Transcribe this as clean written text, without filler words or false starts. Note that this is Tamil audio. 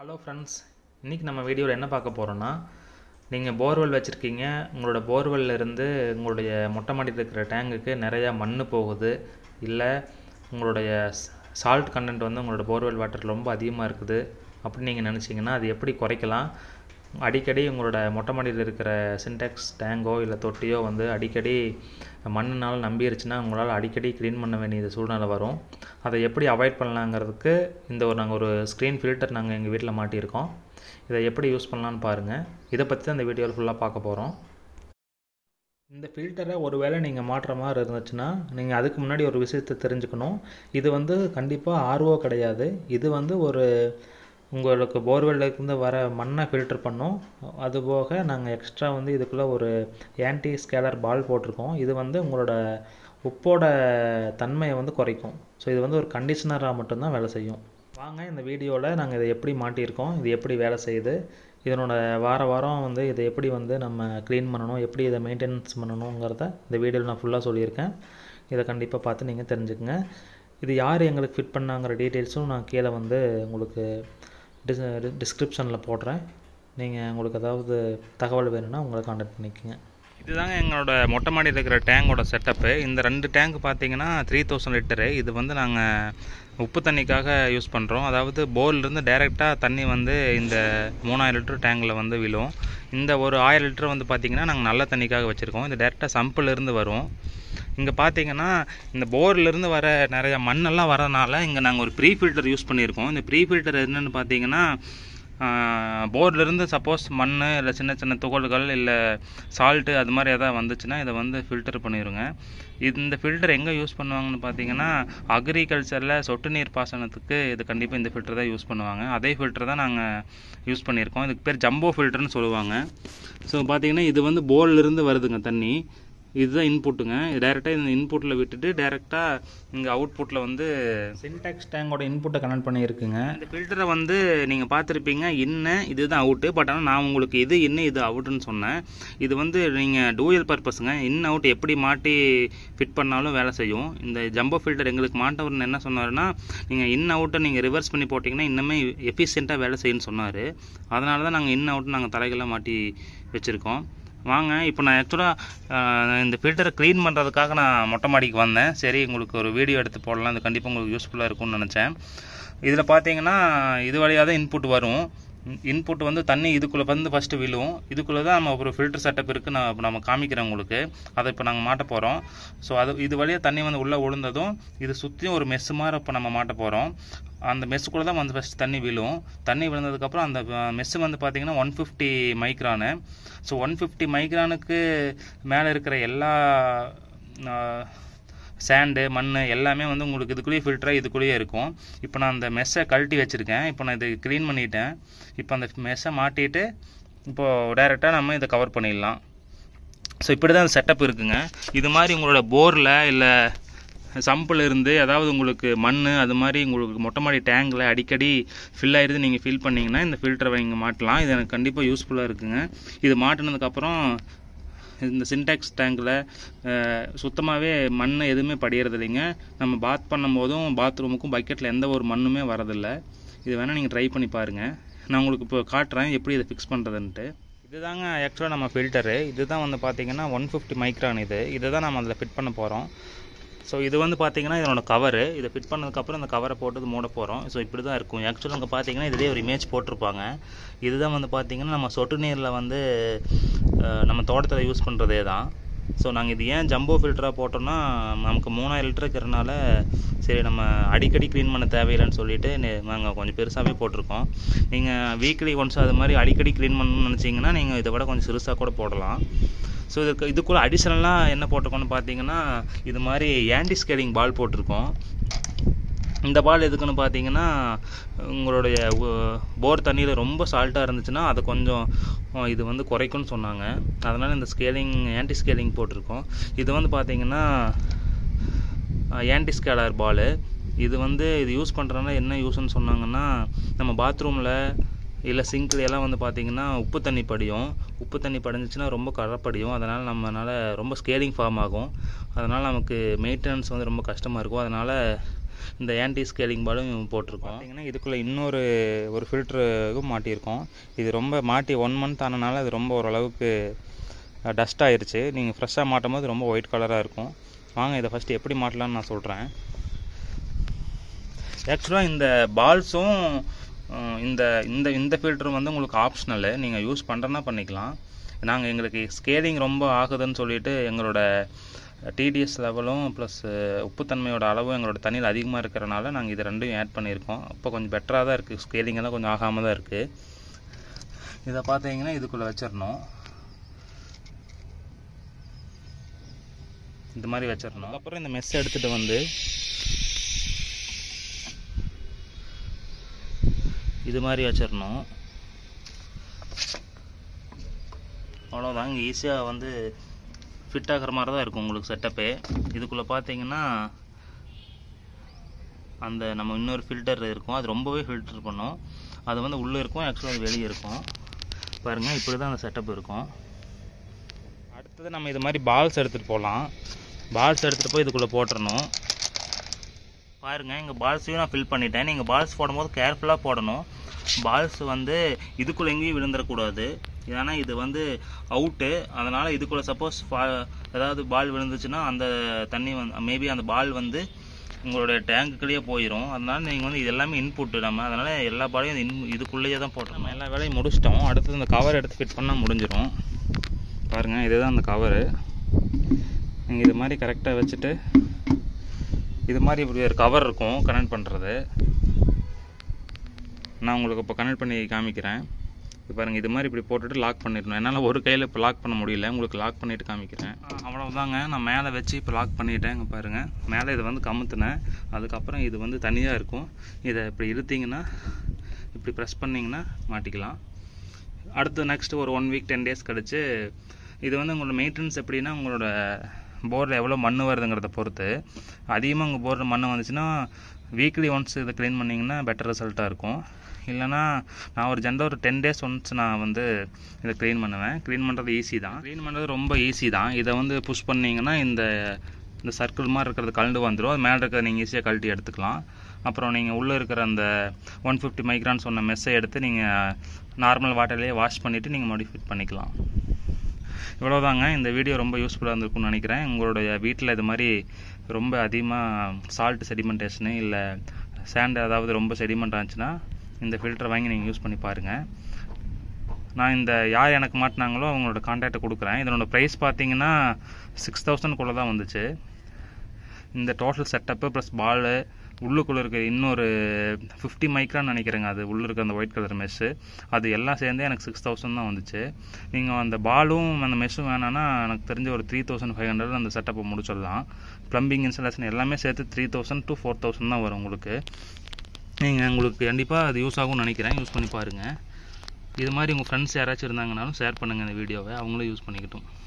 ஹலோ ஃப்ரெண்ட்ஸ், இன்றைக்கி நம்ம வீடியோவில் என்ன பார்க்க போகிறோன்னா, நீங்கள் போர்வெல் வச்சுருக்கீங்க. உங்களோட போர்வெல்ல இருந்து உங்களுடைய மொட்டை மாடியில் இருக்கிற டேங்குக்கு நிறையா மண் போகுது, இல்லை உங்களுடைய சால்ட் கண்டென்ட் வந்து உங்களோட போர்வெல் வாட்டர் ரொம்ப அதிகமாக இருக்குது அப்படின்னு நீங்கள் நினச்சிங்கன்னா அது எப்படி குறைக்கலாம். அடிக்கடி உங்களோட மொட்டை மாடியில் இருக்கிற சின்டெக்ஸ் டேங்கோ இல்லை தொட்டியோ வந்து அடிக்கடி மண்ணினால் நம்பிருச்சுன்னா உங்களால் அடிக்கடி க்ளீன் பண்ண வேண்டிய சூழ்நிலை வரும். அதை எப்படி அவாய்ட் பண்ணலாங்கிறதுக்கு நாங்கள் ஒரு ஸ்க்ரீன் ஃபில்டர் நாங்கள் எங்கள் வீட்டில் மாட்டியிருக்கோம். இதை எப்படி யூஸ் பண்ணலான்னு பாருங்கள். இதை பற்றி தான் இந்த வீடியோவில் ஃபுல்லாக பார்க்க போகிறோம். இந்த ஃபில்டரை ஒரு வேளை நீங்கள் மாட்டுற மாதிரி இருந்துச்சுன்னா நீங்கள் அதுக்கு முன்னாடி ஒரு விஷயத்தை தெரிஞ்சுக்கணும். இது வந்து கண்டிப்பாக ஆர்ஓ கிடையாது. இது வந்து உங்களுக்கு போர்வெல்லேருந்து வர மண்ணை ஃபில்டர் பண்ணும். அதுபோக நாங்கள் எக்ஸ்ட்ரா வந்து இதுக்குள்ளே ஒரு ஆன்டி ஸ்கேலர் பால் போட்டிருக்கோம். இது வந்து உங்களோட உப்போட தன்மையை வந்து குறைக்கும். ஸோ இது வந்து ஒரு கண்டிஷனராக மட்டும்தான் வேலை செய்யும். வாங்க இந்த வீடியோவில் நாங்கள் இதை எப்படி மாட்டியிருக்கோம், இது எப்படி வேலை செய்யுது, இதனோட வாரம் வந்து இதை எப்படி வந்து நம்ம க்ளீன் பண்ணணும், எப்படி இதை மெயின்டெனன்ஸ் பண்ணணுங்கிறத இந்த வீடியோவில் நான் ஃபுல்லாக சொல்லியிருக்கேன். இதை கண்டிப்பாக பார்த்து நீங்கள் தெரிஞ்சுக்கங்க. இது யார் எங்களுக்கு ஃபிட் பண்ணாங்கிற டீட்டெயில்ஸும் நான் கீழே வந்து உங்களுக்கு டிஸ்கிரிப்ஷனில் போடுறேன். நீங்கள் உங்களுக்கு ஏதாவது தகவல் வேணும்னா உங்களை கான்டாக்ட் பண்ணிக்கோங்க. இதுதாங்க எங்களோட மொட்டை மாடியில் இருக்கிற டேங்கோட செட்டப்பு. இந்த 2 டேங்க் பார்த்தீங்கன்னா 3000 லிட்டரு. இது வந்து நாங்கள் உப்பு தண்ணிக்காக யூஸ் பண்ணுறோம். அதாவது போர்லேருந்து டைரெக்டாக தண்ணி வந்து இந்த 3000 லிட்டர் டேங்கில் வந்து விழும். இந்த ஒரு 1000 லிட்டர் வந்து பார்த்திங்கன்னா நாங்கள் நல்ல தண்ணிக்காக வச்சுருக்கோம். இது டேரெக்டாக சம்பிலேருந்து வரும். இங்கே பார்த்தீங்கன்னா இந்த போர்லேருந்து வர நிறையா மண்ணெல்லாம் வரனால இங்கே நாங்கள் ஒரு ப்ரீ ஃபில்டர் யூஸ் பண்ணியிருக்கோம். இந்த ப்ரீ ஃபில்டர் என்னென்னு பார்த்தீங்கன்னா, போர்லேருந்து சப்போஸ் மண் இல்லை சின்ன சின்ன துகள்கள் இல்லை சால்ட்டு அது மாதிரி எதாவது வந்துச்சுன்னா இதை வந்து ஃபில்டர் பண்ணிடுங்க. இந்த ஃபில்டர் எங்கே யூஸ் பண்ணுவாங்கன்னு பார்த்தீங்கன்னா, அக்ரிகல்ச்சரில் சொட்டு நீர் பாசனத்துக்கு இது கண்டிப்பாக இந்த ஃபில்டர் தான் யூஸ் பண்ணுவாங்க. அதே ஃபில்டர் தான் நாங்கள் யூஸ் பண்ணியிருக்கோம். இதுக்கு பேர் ஜம்போ ஃபில்டர்னு சொல்லுவாங்க. ஸோ பார்த்தீங்கன்னா இது வந்து போர்லேருந்து வருதுங்க தண்ணி. இதுதான் இன்புட்டுங்க. இது டேரெக்டாக இந்த இன்புட்டில் விட்டுட்டு டேரெக்டாக இங்கே அவுட்புட்டில் வந்து சின்டெக்ஸ் டேங்கோட இன்புட்டை கனெக்ட் பண்ணியிருக்குங்க. இந்த ஃபில்டரை வந்து நீங்கள் பார்த்துருப்பீங்க, இதுதான் அவுட்டு. பட் ஆனால் நான் உங்களுக்கு இது இது அவுட்டுன்னு சொன்னேன். இது வந்து நீங்கள் டூயல் பர்பஸுங்க. அவுட் எப்படி மாட்டி ஃபிட் பண்ணாலும் வேலை செய்யும். இந்த ஜம்போ ஃபில்டர் எங்களுக்கு மாட்டவர் என்ன சொன்னார்னா, நீங்கள் அவுட்டை நீங்கள் ரிவர்ஸ் பண்ணி போட்டிங்கன்னா இன்னுமே எஃபிஷியண்ட்டாக வேலை செய்யுன்னு சொன்னார். அதனால தான் நாங்கள் அவுட்டு நாங்கள் தலைகளாக மாட்டி வச்சுருக்கோம். வாங்க, இப்போ நான் ஆக்சுவலாக இந்த ஃபில்டரை க்ளீன் பண்ணுறதுக்காக நான் மொட்டை மாடிக்கு வந்தேன். சரி, உங்களுக்கு ஒரு வீடியோ எடுத்து போடலாம், இது கண்டிப்பாக உங்களுக்கு யூஸ்ஃபுல்லாக இருக்கும்னு நினச்சேன். இதில் பார்த்தீங்கன்னா இது வழியாக தான் இன்புட் வரும். இன்புட் வந்து தண்ணி இதுக்குள்ளே வந்து ஃபஸ்ட்டு விழும். இதுக்குள்ளே தான் நம்ம ஒரு ஃபில்டர் செட்டப் இருக்குது. நம்ம காமிக்கிறேன் உங்களுக்கு. அதை இப்போ நாங்கள் மாட்ட போகிறோம். ஸோ இது வழியாக தண்ணி வந்து உள்ளே விழுந்ததும் இது சுற்றியும் ஒரு மெஸ்ஸு மாதிரி இப்போ நம்ம மாட்ட போகிறோம். அந்த மெஸ்ஸுக்குள்ளே தான் வந்து ஃபஸ்ட் தண்ணி விழும். தண்ணி விழுந்ததுக்கப்புறம் அந்த மெஸ்ஸு வந்து பார்த்திங்கன்னா 150 மைக்ரானு. ஸோ 150 மைக்ரானுக்கு மேலே இருக்கிற எல்லா சாண்டு மண் எல்லாமே வந்து உங்களுக்கு இதுக்குள்ளேயே ஃபில்டராக இதுக்குள்ளேயே இருக்கும். இப்போ நான் அந்த மெஸ்ஸை கழட்டி வச்சுருக்கேன். இப்போ நான் இதை க்ளீன் பண்ணிட்டேன். இப்போ அந்த மெஸ்ஸை மாட்டிட்டு இப்போது டைரெக்டாக நம்ம இதை கவர் பண்ணிடலாம். ஸோ இப்படி தான் அந்த செட்டப் இருக்குங்க. இது மாதிரி உங்களோட போரில் இல்லை சம்பில் இருந்து அதாவது உங்களுக்கு மண் அது மாதிரி உங்களுக்கு மொட்டை மாடி டேங்கில் அடிக்கடி ஃபில் ஆகிடுது, நீங்கள் ஃபில் பண்ணிங்கன்னா இந்த ஃபில்டரை நீங்கள் மாட்டலாம். இது எனக்கு கண்டிப்பாக யூஸ்ஃபுல்லாக இருக்குங்க. இது மாட்டினதுக்கப்புறம் இந்த சின்டெக்ஸ் டேங்கில் சுத்தமாகவே மண் எதுவுமே படிகிறது இல்லைங்க. நம்ம பாத் பண்ணும் போதும் பாத்ரூமுக்கும் பக்கெட்டில் எந்த ஒரு மண்ணுமே வரதில்லை. இது வேணால் நீங்கள் ட்ரை பண்ணி பாருங்கள். நான் உங்களுக்கு இப்போ காட்டுறேன் எப்படி இதை ஃபிக்ஸ் பண்ணுறதுன்ட்டு. இதுதாங்க ஆக்சுவலாக நம்ம ஃபில்டரு. இதுதான் வந்து பார்த்திங்கன்னா 150 மைக்ரான். இதை தான் நம்ம அதில் ஃபிட் பண்ண போகிறோம். ஸோ இது வந்து பார்த்திங்கன்னா இதனோட கவரு. இதை ஃபிட் பண்ணதுக்கப்புறம் இந்த கவரை போட்டு மூட போகிறோம். ஸோ இப்படி தான் இருக்கும். ஆக்சுவலாக அங்கே பார்த்திங்கன்னா இதிலே ஒரு இமேஜ் போட்டிருப்பாங்க. இதுதான் வந்து பார்த்திங்கன்னா நம்ம சொட்டு நீரில் வந்து நம்ம தோட்டத்தில் யூஸ் பண்ணுறதே தான். ஸோ நாங்கள் இது ஏன் ஜம்போ ஃபில்டராக போட்டோம்னா, நமக்கு 3000 லிட்டர் இருக்கிறனால சரி நம்ம அடிக்கடி க்ளீன் பண்ண தேவையில்லைன்னு சொல்லிவிட்டு நாங்கள் கொஞ்சம் பெருசாகவே போட்டிருக்கோம். நீங்கள் வீக்லி ஒன்ஸ் அது மாதிரி அடிக்கடி க்ளீன் பண்ணணும்னு நினச்சிங்கன்னா நீங்கள் இதை விட கொஞ்சம் சிறுசாக கூட போடலாம். ஸோ இதுக்குள்ளே அடிஷ்னலாக என்ன போட்டிருக்கோன்னு பார்த்தீங்கன்னா, இது மாதிரி ஆன்டி ஸ்கேலிங் பால் போட்டிருக்கோம். இந்த பால் எதுக்குன்னு பார்த்தீங்கன்னா, உங்களுடைய போர் தண்ணியில் ரொம்ப சால்ட்டாக இருந்துச்சுன்னா அதை கொஞ்சம் இது வந்து குறைக்கும்னு சொன்னாங்க. அதனால் இந்த ஆன்டி ஸ்கேலிங் போட்டிருக்கோம். இது வந்து பார்த்தீங்கன்னா ஆன்டி ஸ்கேலர் பால். இது யூஸ் பண்ணுறதுனால என்ன யூஸ்ன்னு சொன்னாங்கன்னா, நம்ம பாத்ரூமில் இல்லை சிங்க்ல எல்லாம் வந்து பார்த்திங்கன்னா உப்பு தண்ணி படியும். உப்பு தண்ணி படிஞ்சிச்சுன்னா ரொம்ப கரைப்படியும். அதனால் நம்மளால் ரொம்ப ஸ்கேலிங் ஃபார்ம் ஆகும். அதனால் நமக்கு மெயின்டெனன்ஸ் வந்து ரொம்ப கஷ்டமாக இருக்கும். அதனால் இந்த ஆன்டி ஸ்கேலிங் பாலும் போட்டிருக்கோம். பார்த்தீங்கன்னா இதுக்குள்ளே ஒரு ஃபில்டருக்கும் மாட்டியிருக்கோம். இது ரொம்ப மாட்டி 1 மந்த் ஆனனால அது ரொம்ப ஓரளவுக்கு டஸ்ட் ஆயிடுச்சு. நீங்கள் ஃப்ரெஷ்ஷாக மாட்டும் போது ரொம்ப ஒயிட் கலராக இருக்கும். வாங்க இதை ஃபஸ்ட்டு எப்படி மாட்டலான்னு நான் சொல்கிறேன். ஆக்சுவலாக இந்த பால்ஸும் இந்த இந்த இந்த ஃபில்டரும் வந்து உங்களுக்கு ஆப்ஷனலு, நீங்கள் யூஸ் பண்ணுறதுனா பண்ணிக்கலாம். நாங்கள் எங்களுக்கு ஸ்கேலிங் ரொம்ப ஆகுதுன்னு சொல்லிட்டு எங்களோட டிடிஎஸ் லெவலும் ப்ளஸ் உப்புத்தன்மையோட அளவும் எங்களோட தண்ணியில் அதிகமாக இருக்கிறனால நாங்கள் இது ரெண்டையும் ஆட் பண்ணியிருக்கோம். அப்போ கொஞ்சம் பெட்டராக தான் இருக்குது, ஸ்கேலிங் எல்லாம் கொஞ்சம் ஆகாமல் தான் இருக்குது. இதை பார்த்தீங்கன்னா இதுக்குள்ளே வச்சிடணும், இந்த மாதிரி வச்சிடணும். அப்புறம் இந்த மெஸ் எடுத்துகிட்டு வந்து இது மாதிரி வச்சிடணும். அவ்வளோதான், இங்கே ஈஸியாக வந்து ஃபிட் ஆகிற மாதிரி தான் இருக்கும் உங்களுக்கு செட்டப்பே. இதுக்குள்ளே பார்த்தீங்கன்னா அந்த நம்ம இன்னொரு ஃபில்டர் இருக்கும், அது ரொம்பவே ஃபில்டர் பண்ணும். அது வந்து உள்ளே இருக்கும், ஆக்சுவலாக அது வெளியே இருக்கும். பாருங்கள், இப்படி தான் அந்த செட்டப் இருக்கும். அடுத்தது நம்ம இது மாதிரி பால்ஸ் எடுத்துகிட்டு போகலாம். பால்ஸ் எடுத்துகிட்டு போய் இதுக்குள்ளே போட்டுடணும். பாருங்கள், இங்கே பால்ஸையும் நான் ஃபில் பண்ணிட்டேன். நீங்கள் பால்ஸ் போடும்போது கேர்ஃபுல்லாக போடணும். பால்ஸ் வந்து இதுக்குள்ளே எங்கேயும் விழுந்துடக்கூடாது, ஏன்னா இது வந்து அவுட்டு. அதனால் இதுக்குள்ளே சப்போஸ் ஏதாவது பால் விழுந்துச்சுன்னா அந்த தண்ணி வந்து மேபி அந்த பால் வந்து உங்களோட டேங்குக்குள்ளேயே போயிடும். அதனால் நீங்கள் வந்து இது எல்லாமே இன்புட்டு நம்ம, அதனால் எல்லா பாலையும் இதுக்குள்ளேயே தான் போட்டோம். எல்லா வேலையும் முடிச்சிட்டோம். அடுத்தது இந்த கவர் எடுத்து ஃபிட் பண்ணால் முடிஞ்சிடும். பாருங்கள், இதுதான் அந்த கவரு. நீங்கள் இது மாதிரி கரெக்டாக வச்சுட்டு இது மாதிரி இப்படி ஒரு கவர் இருக்கும் கனெக்ட் பண்ணுறது. நான் உங்களுக்கு இப்போ கனெக்ட் பண்ணி காமிக்கிறேன். இப்போ பாருங்கள், இது மாதிரி இப்படி போட்டுட்டு லாக் பண்ணிடணும். என்னால் ஒரு கையில் இப்போ லாக் பண்ண முடியல, உங்களுக்கு லாக் பண்ணிவிட்டு காமிக்கிறேன். அவ்வளோதாங்க, நான் மேலே வச்சு இப்போ லாக் பண்ணிவிட்டேன். இங்கே பாருங்கள், மேலே இதை வந்து கமுத்துனேன். அதுக்கப்புறம் இது வந்து தனியாக இருக்கும். இதை இப்படி இழுத்திங்கன்னா, இப்படி ப்ரெஸ் பண்ணிங்கன்னா மாட்டிக்கலாம். அடுத்து நெக்ஸ்ட்டு ஒரு 1 வீக் 10 டேஸ் கழிச்சு இது வந்து உங்களோட மெயின்டெனன்ஸ் எப்படின்னா, உங்களோட போரில் எவ்வளோ மண் வருதுங்கிறத பொறுத்து. அதிகமாக உங்கள் போரில் மண் வந்துச்சுன்னா வீக்லி ஒன்ஸ் இதை க்ளீன் பண்ணிங்கன்னா பெட்டர் ரிசல்ட்டாக இருக்கும். இல்லைனா நான் ஒரு ஜென்ரல் ஒரு 10 டேஸ் ஒன்ஸ் நான் வந்து இதை க்ளீன் பண்ணுவேன். க்ளீன் பண்ணுறது ஈஸி தான், க்ளீன் பண்ணுறது ரொம்ப ஈஸி தான். இதை வந்து புஷ் பண்ணிங்கன்னா இந்த சர்க்கிள் மாதிரி இருக்கிறது கழண்டு வந்துடும். அது மேலே இருக்கிறத நீங்கள் ஈஸியாக கழட்டி எடுத்துக்கலாம். அப்புறம் நீங்கள் உள்ளே இருக்கிற அந்த 150 மைக்ரான் சொன்ன மெஸ்ஸை எடுத்து நீங்கள் நார்மல் வாட்டர்லேயே வாஷ் பண்ணிவிட்டு நீங்கள் மோடிஃபை பண்ணிக்கலாம். இவ்வளோதாங்க. இந்த வீடியோ ரொம்ப யூஸ்ஃபுல்லாக இருந்திருக்கும்னு நினைக்கிறேன். உங்களுடைய வீட்டில் இது மாதிரி ரொம்ப அதிகமாக சால்ட் செடிமெண்டேஷனு இல்லை சேண்ட் ஏதாவது ரொம்ப செடிமெண்ட் ஆச்சுன்னா இந்த ஃபில்டரை வாங்கி நீங்கள் யூஸ் பண்ணி பாருங்கள். நான் இந்த யார் எனக்கு மாட்டினாங்களோ அவங்களோட கான்டாக்டை கொடுக்குறேன். இதனோட ப்ரைஸ் பார்த்தீங்கன்னா 6000 தான் வந்துச்சு. இந்த டோட்டல் செட்டப்பு ப்ளஸ் பாலு உள்ளுக்குள்ளே இருக்க இன்னொரு 50 மைக்ரான் நினைக்கிறேங்க, அது உள்ளே இருக்க அந்த ஒயிட் கலர் மெஸ்ஸு, அது எல்லாம் சேர்ந்தே எனக்கு 6000 தான் வந்துச்சு. நீங்கள் அந்த பாலும் அந்த மெஸ்ஸும் வேணான்னா எனக்கு தெரிஞ்ச ஒரு 3500 அந்த செட்டப்பை முடிச்சிடலாம். ப்ளம்பிங் இன்ஸ்டாலேஷன் எல்லாமே சேர்த்து 3000 to 4000 தான் வரும் உங்களுக்கு. உங்களுக்கு கண்டிப்பாக அது யூஸ் ஆகும்னு நினைக்கிறேன். யூஸ் பண்ணி பாருங்கள். இது மாதிரி உங்கள் ஃப்ரெண்ட்ஸ் யாராச்சும் இருந்தாங்கனாலும் ஷேர் பண்ணுங்கள் இந்த வீடியோவை, அவங்களும் யூஸ் பண்ணிக்கிட்டும்.